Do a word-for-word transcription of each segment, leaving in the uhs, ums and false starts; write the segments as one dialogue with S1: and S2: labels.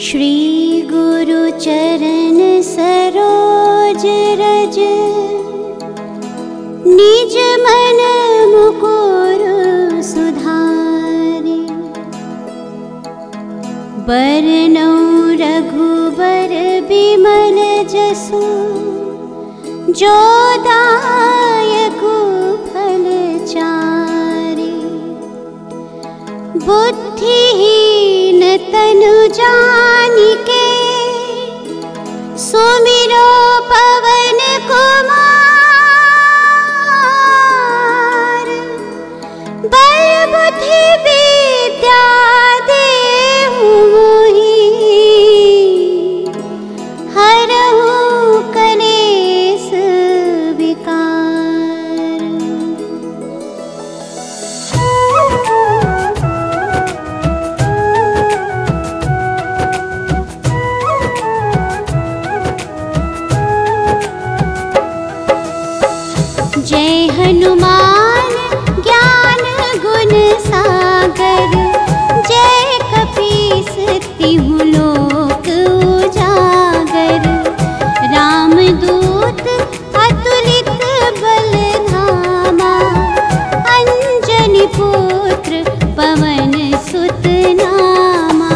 S1: श्री गुरु चरण सरोज रज, निज मन मुकुर सुधारि। बरनौ रघुबर बिमल जसु, जो दायक फल चारि। बुद्धिहीन तनु जानिके, सुमिरो पवन कुमार। बल बुद्धि विद्या देहु मोहि, हरहु कलेस विकार। जय हनुमान ज्ञान गुण सागर, जय कपीस तिहु लोक उजागर। रामदूत अतुलित बल धामा, अंजनी पुत्र पवन सुत नामा।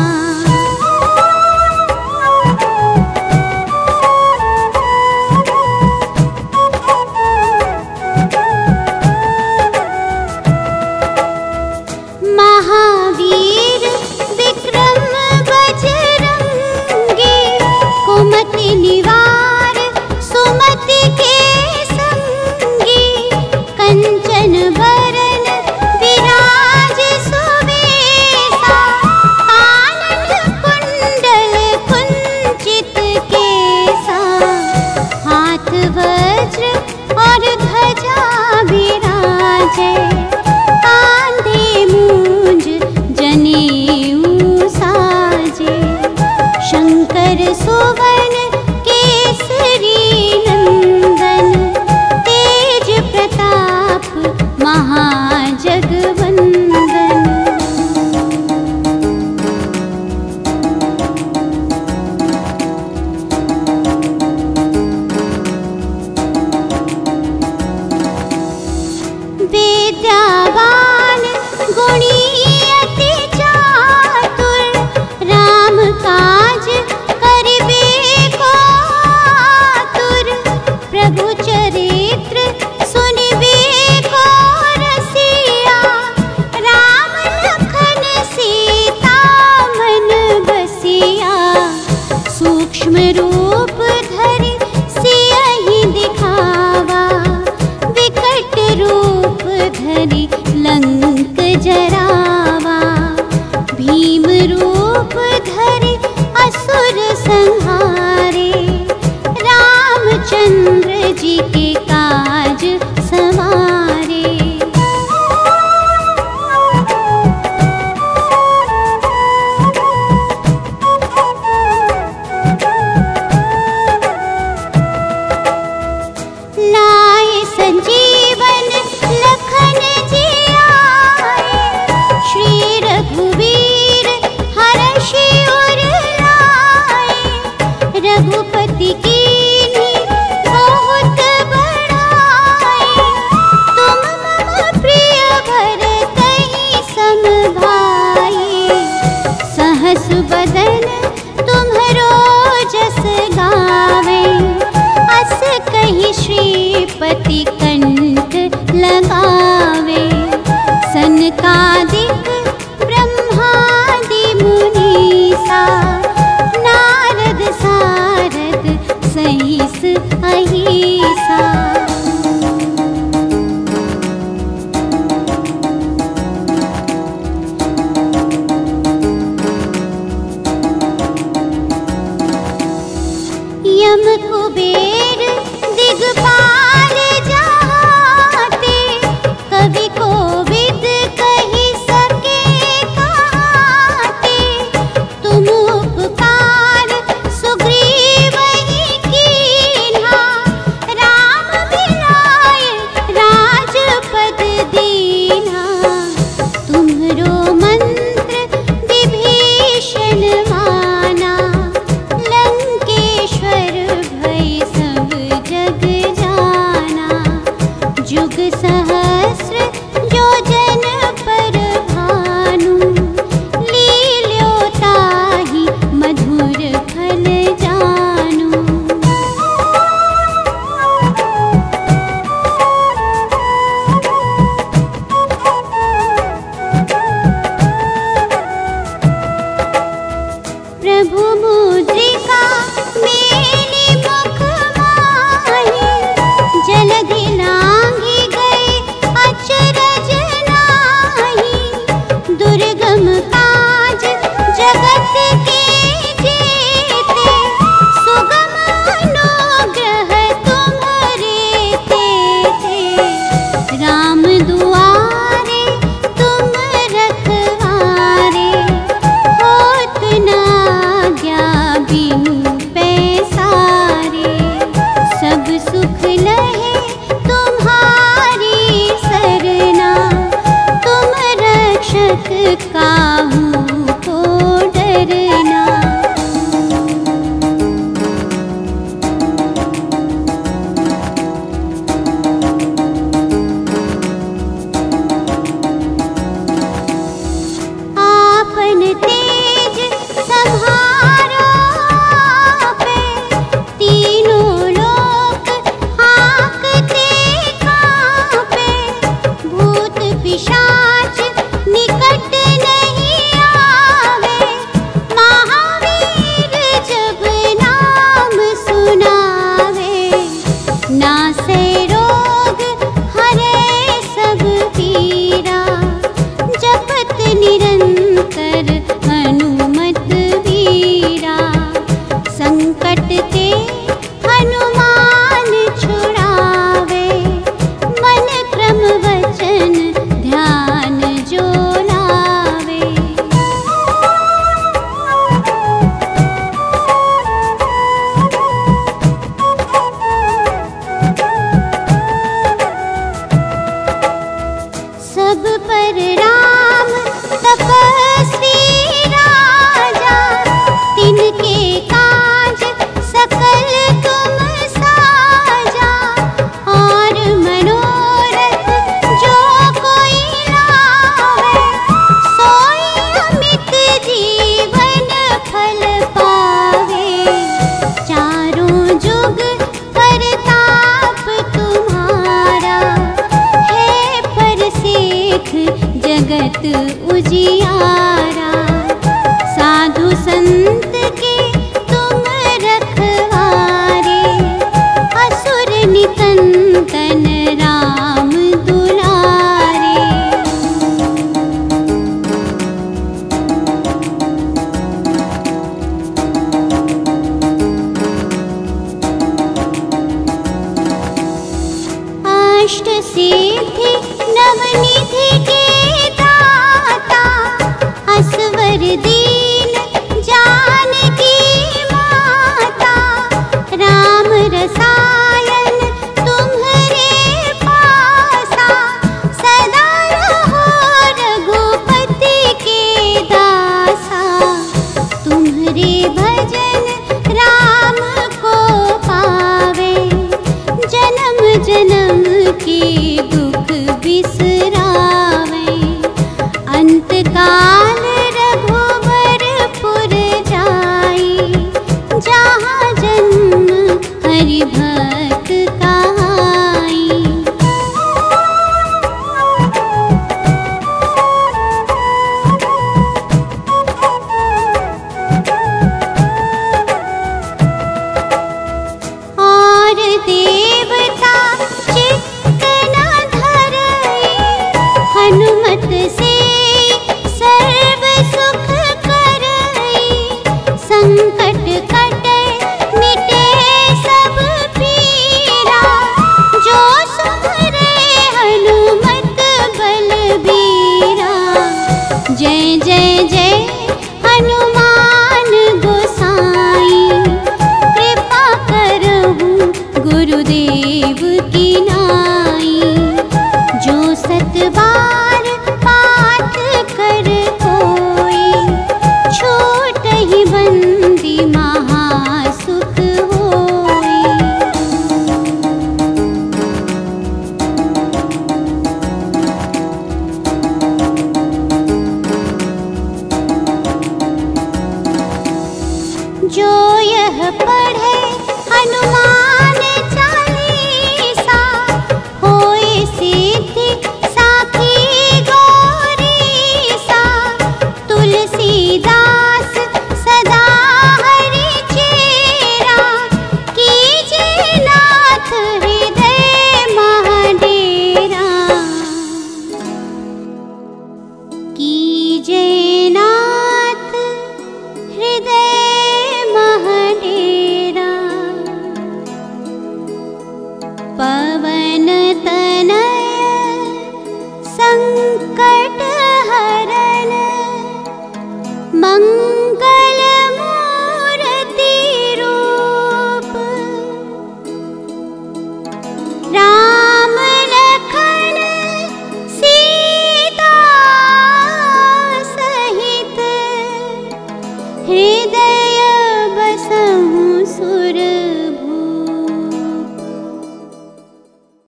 S1: अष्ट सिद्धि नवनिधि के दाता, असवर दीन जानकी माता, राम रसायन तुम्हारे पासा, सदा रहो रघुपति के दासा। तुम्हारे भजन राम को पावे, जन्म जन्म के दुख बिसरावे। अंत काल रघुबरपुर जाई, जहाँ जन्म हरि भक्त कहाई। और देवता चित्त न धरई, हनुमत से सर्व सुख करई। संकट कटे मिटे सब पीरा, जो सुमरे हनुमत बलबीरा। जय जय जय हनुमान गोसाई, कृपा करहु गुरुदेव की नाई। जो सत बार पाठ कर कोई, छूटहि बंदी महासुख होई। जो यह पढ़े हनुमान चालीसा, होए सिद्धि साखी गौरीसा। तुलसीदास सदा हरि चेरा, कीजे नाथ हृदय महाडेरा। कीजे नाथ हृदय महाडेरा। पवन तनय संकट हरण, मंगल मूर्ति रूप। राम लखन सीता सहित हृदय